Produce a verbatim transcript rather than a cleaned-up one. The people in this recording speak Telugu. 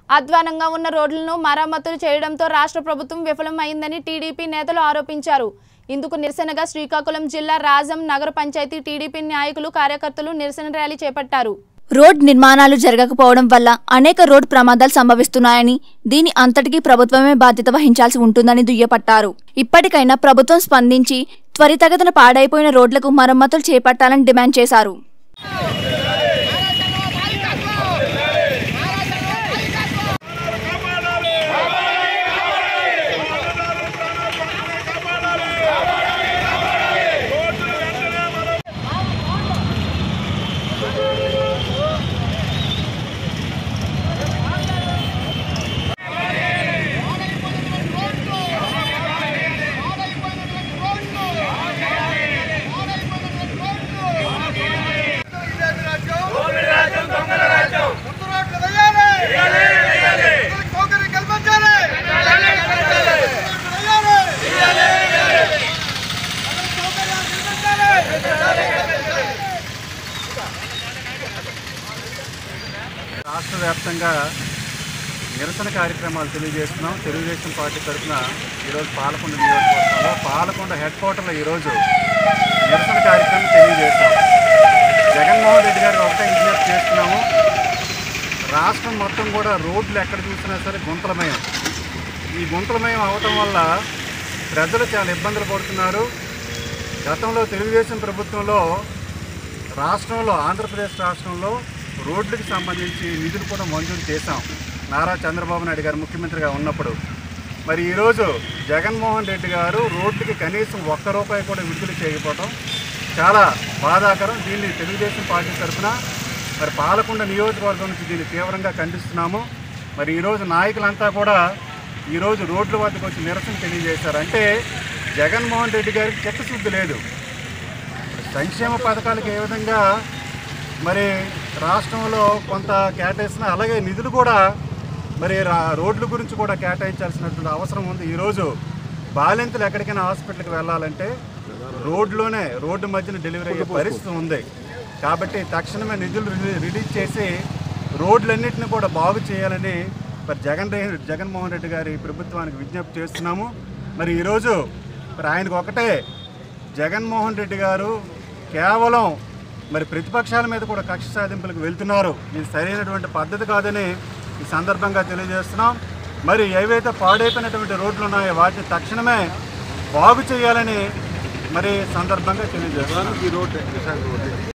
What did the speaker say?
అధ్వానంగా ఉన్న రోడ్లను మరమ్మతులు చేయడంతో రాష్ట్ర ప్రభుత్వం విఫలమైందని టీడీపీ నేతలు ఆరోపించారు. ఇందుకు నిరసనగా శ్రీకాకుళం జిల్లా రాజం నగర పంచాయతీ టీడీపీ నాయకులు కార్యకర్తలు నిరసన ర్యాలీ చేపట్టారు. రోడ్ నిర్మాణాలు జరగకపోవడం వల్ల అనేక రోడ్ ప్రమాదాలు సంభవిస్తున్నాయని, దీని అంతటికీ ప్రభుత్వమే బాధ్యత వహించాల్సి ఉంటుందని దుయ్యపట్టారు. ఇప్పటికైనా ప్రభుత్వం స్పందించి త్వరితగతిన పాడైపోయిన రోడ్లకు మరమ్మతులు చేపట్టాలని డిమాండ్ చేశారు. రాష్ట్ర వ్యాప్తంగా నిరసన కార్యక్రమాలు తెలియజేస్తున్నాం. తెలుగుదేశం పార్టీ తరఫున ఈరోజు పాలకొండ నియోజకవర్గంలో పాలకొండ హెడ్ క్వార్టర్లో ఈరోజు నిరసన కార్యక్రమం తెలియజేస్తాం. జగన్మోహన్ రెడ్డి గారికి ఒకటే విజ్ఞప్తి చేస్తున్నాము. రాష్ట్రం మొత్తం కూడా రోడ్లు ఎక్కడ చూసినా సరే గుంతలమయం. ఈ గుంతలమయం అవటం వల్ల ప్రజలు చాలా ఇబ్బందులు పడుతున్నారు. గతంలో తెలుగుదేశం ప్రభుత్వంలో రాష్ట్రంలో ఆంధ్రప్రదేశ్ రాష్ట్రంలో రోడ్లకు సంబంధించి నిధులు కూడా మంజూరు చేశాం నారా చంద్రబాబు నాయుడు గారు ముఖ్యమంత్రిగా ఉన్నప్పుడు. మరి ఈరోజు జగన్మోహన్ రెడ్డి గారు రోడ్లకి కనీసం ఒక్క రూపాయి కూడా విడుదల చేయకపోవడం చాలా బాధాకరం. దీన్ని తెలుగుదేశం పార్టీ తరఫున మరి పాలకొండ నియోజకవర్గం నుంచి దీన్ని తీవ్రంగా ఖండిస్తున్నాము. మరి ఈరోజు నాయకులంతా కూడా ఈరోజు రోడ్ల వద్దకు వచ్చి నిరసన తెలియజేశారు. అంటే జగన్మోహన్ రెడ్డి గారికి చిత్తశుద్ధి లేదు. సంక్షేమ పథకాలకు ఏ విధంగా మరి రాష్ట్రంలో కొంత కేటాయిస్తున్నా, అలాగే నిధులు కూడా మరి రోడ్ల గురించి కూడా కేటాయించాల్సినటువంటి అవసరం ఉంది. ఈరోజు బాలింతలు ఎక్కడికైనా హాస్పిటల్కి వెళ్ళాలంటే రోడ్లోనే రోడ్డు మధ్యన డెలివరీ అయ్యే పరిస్థితి ఉంది. కాబట్టి తక్షణమే నిధులు రిలీజ్ చేసి రోడ్లన్నింటినీ కూడా బాగు చేయాలని మరి జగన్ జగన్మోహన్ రెడ్డి గారి ప్రభుత్వానికి విజ్ఞప్తి చేస్తున్నాము. మరి ఈరోజు మరి ఆయనకు ఒకటే, జగన్మోహన్ రెడ్డి గారు కేవలం మరి ప్రతిపక్షాల మీద కూడా కక్ష సాధింపులకు వెళ్తున్నారు. ఇది సరైనటువంటి పద్ధతి కాదని ఈ సందర్భంగా తెలియజేస్తున్నాం. మరి ఏవైతే పాడైపోయినటువంటి రోడ్లు ఉన్నాయో వాటిని తక్షణమే బాగు చేయాలని మరి సందర్భంగా తెలియజేస్తున్నాం. ఈ రోడ్డు